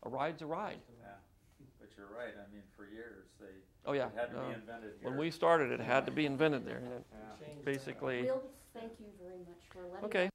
a ride's a ride. Yeah, but you're right. I mean, for years Oh yeah. it had to be invented here. When we started, it had to be invented there. Yeah. Basically. Will, thank you very much for letting Okay. us